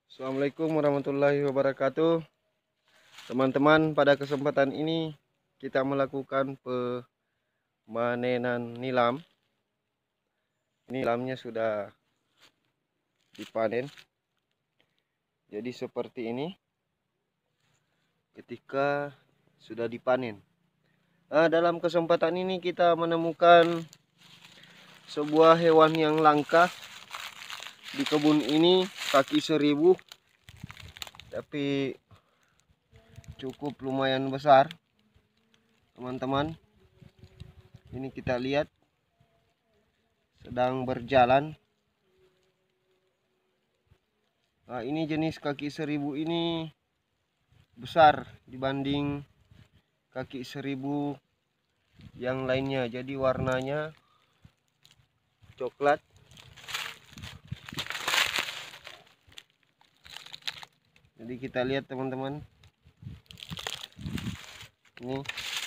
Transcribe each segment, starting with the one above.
Assalamualaikum warahmatullahi wabarakatuh. Teman-teman, pada kesempatan ini kita melakukan pemanenan nilam. Nilamnya sudah dipanen. Jadi seperti ini ketika sudah dipanen. Dalam kesempatan ini kita menemukan sebuah hewan yang langka di kebun ini, kaki 1000, tapi cukup lumayan besar, teman-teman. Ini kita lihat sedang berjalan. Ini jenis kaki 1000 ini besar dibanding kaki 1000 yang lainnya. Jadi warnanya coklat. Jadi kita lihat teman-teman, ini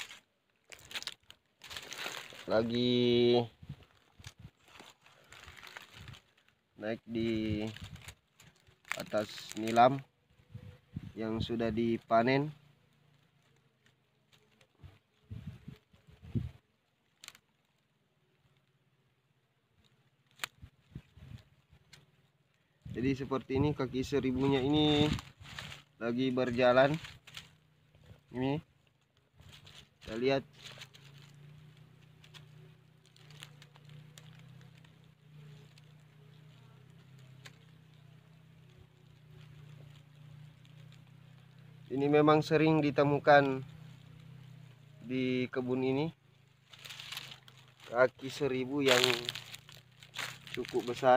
lagi naik di atas nilam yang sudah dipanen. Jadi seperti ini, kaki 1000-nya ini lagi berjalan. Ini kita lihat. Ini memang sering ditemukan di kebun ini, kaki 1000 yang cukup besar.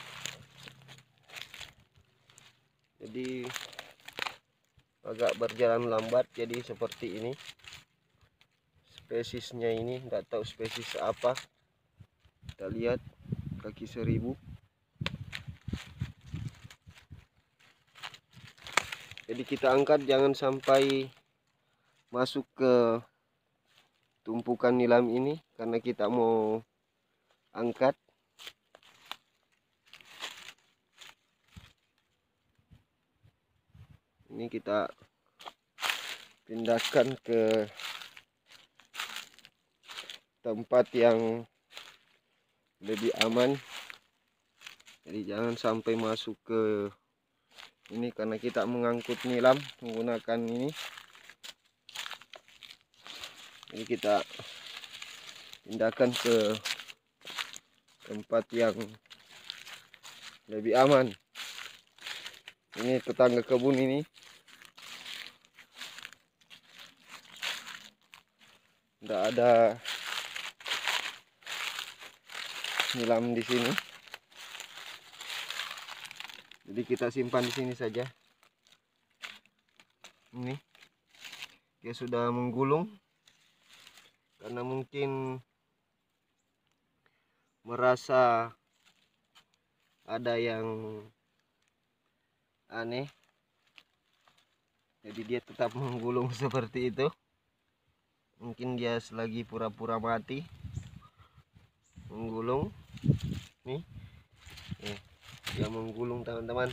Jadi agak berjalan lambat, jadi seperti ini. Spesiesnya ini nggak tahu spesies apa. Kita lihat kaki 1000. Jadi kita angkat, jangan sampai masuk ke tumpukan nilam ini karena kita mau angkat. Ini kita pindahkan ke tempat yang lebih aman. Jadi jangan sampai masuk ke ini karena kita mengangkut nilam menggunakan ini. Jadi kita pindahkan ke tempat yang lebih aman. Ini tetangga kebun ini tidak ada nilam di sini. Jadi kita simpan di sini saja. Ini dia sudah menggulung karena mungkin merasa ada yang aneh. Jadi dia tetap menggulung seperti itu. Mungkin dia selagi pura-pura mati menggulung. Nih, dia menggulung teman-teman.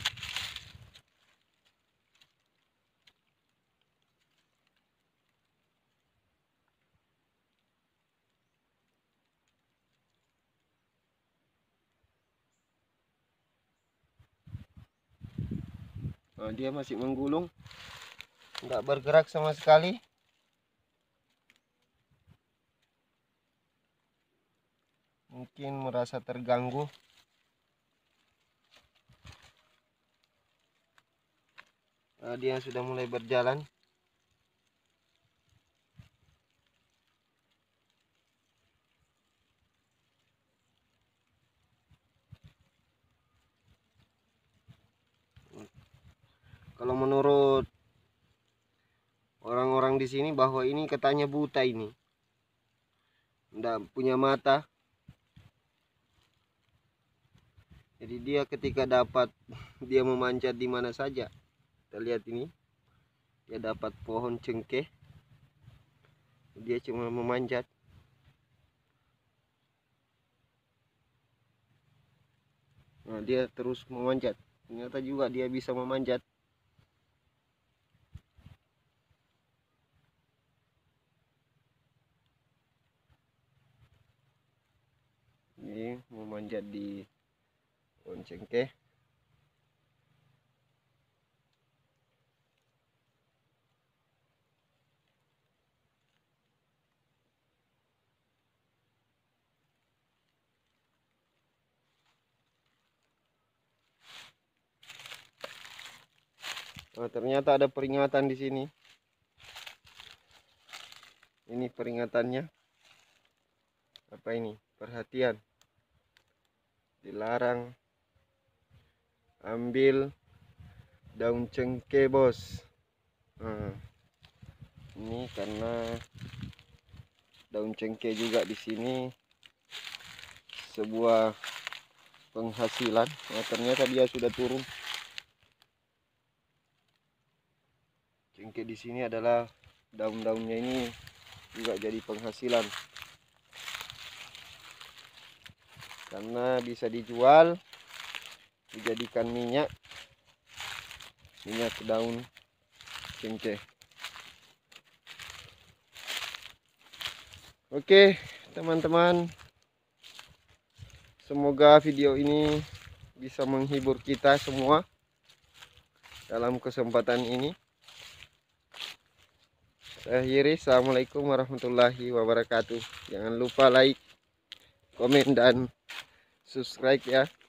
Dia masih menggulung, nggak bergerak sama sekali. Mungkin merasa terganggu. Dia sudah mulai berjalan. Kalau menurut orang-orang di sini bahwa ini katanya buta, ini nggak punya mata. Jadi dia ketika dapat, dia memanjat di mana saja. Kita lihat ini, dia dapat pohon cengkeh, dia cuma memanjat. Dia terus memanjat. Ternyata juga dia bisa memanjat. Ini memanjat di pohon cengkeh. Oh, ternyata ada peringatan di sini. Ini peringatannya. Apa ini? Perhatian. Dilarang ambil daun cengkeh, bos. Nah, ini karena daun cengkeh juga di sini sebuah penghasilan. Nah, ternyata dia sudah turun. Cengkeh di sini adalah daun-daunnya ini juga jadi penghasilan. Karena bisa dijual, dijadikan minyak daun cengkeh. Oke, teman-teman. Semoga video ini bisa menghibur kita semua dalam kesempatan ini. Saya akhiri. Assalamualaikum warahmatullahi wabarakatuh. Jangan lupa like, komen, dan subscribe ya.